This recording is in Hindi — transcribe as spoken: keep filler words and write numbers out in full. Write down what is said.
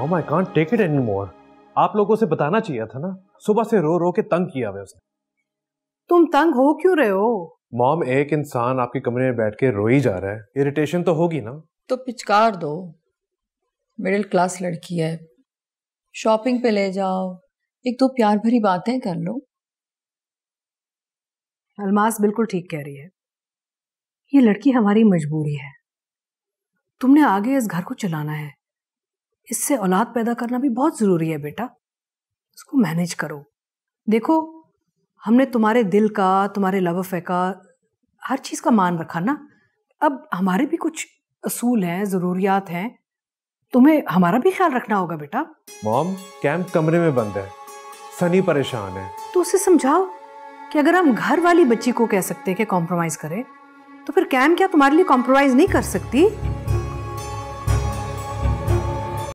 Mom I can't take it anymore. आप लोगों से बताना चाहिए था ना, सुबह से रो रो के तंग किया हुआ उसने। तुम तंग हो क्यों रहे हो? मॉम, एक इंसान आपके कमरे में बैठ के रो ही जा रहा है, इरिटेशन तो होगी ना। तो पिचकार दो, मिडिल क्लास लड़की है, शॉपिंग पे ले जाओ, एक दो प्यार भरी बातें कर लो। अलमास बिल्कुल ठीक कह रही है, ये लड़की हमारी मजबूरी है। तुमने आगे इस घर को चलाना है, इससे औलाद पैदा करना भी बहुत जरूरी है बेटा। इसको मैनेज करो। देखो, हमने तुम्हारे दिल का, तुम्हारे लव अफेयर का, हर चीज का मान रखा ना। अब हमारे भी कुछ असूल हैं, जरूरियात हैं, तुम्हें हमारा भी ख्याल रखना होगा बेटा। मॉम, कैंप कमरे में बंद है, सनी परेशान है। तो उसे समझाओ कि अगर हम घर वाली बच्ची को कह सकते हैं कि कॉम्प्रोमाइज करे, तो फिर कैम क्या तुम्हारे लिए कॉम्प्रोमाइज नहीं कर सकती?